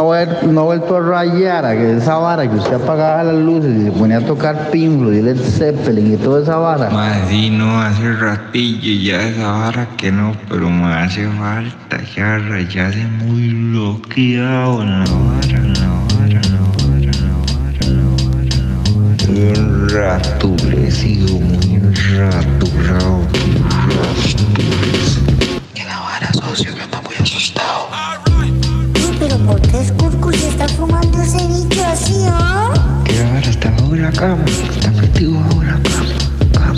No ha vuelto a rayar a que esa vara que usted apagaba las luces y se ponía a tocar Pink Floyd y Led Zeppelin y toda esa vara. Más sí, no, hace ratillo ya esa vara que no, pero me hace falta ya rayarse muy bloqueado en la vara, en la vara, en la vara, en la vara, en la vara, en la vara. Estoy un ratulecido, muy raturado, Que la vara, socio, que anda muy asustado. Pero ¿por qué Skurkus está fumando ese bicho así, ah? que la vara está bajo la cama, está metido bajo la cama.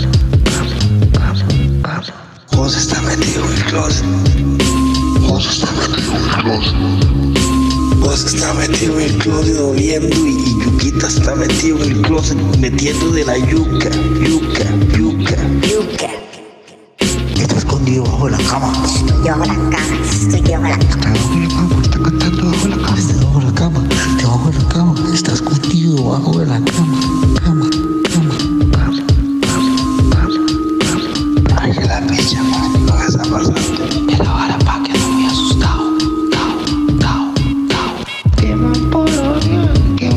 José está metido en el closet. José está metido en el closet oliendo y Yuquita está metido en el closet metiendo de la yuca. Está escondido bajo la cama. Estoy bajo la cama. Está cantando bajo la cama. Está bajo la cama. Debajo de la cama. Está escondido bajo de la cama. Ay, que la picha, man. Lo que está pasando. Que la vara pa' que ando muy asustado. Queman Polonia.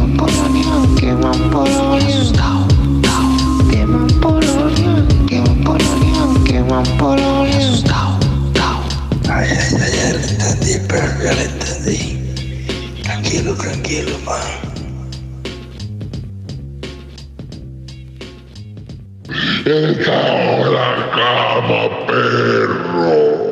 Asustado. Asustado. Ay, ya le entendí, pero ya le entendí. Tranquilo, man. Está bajo la cama, perro.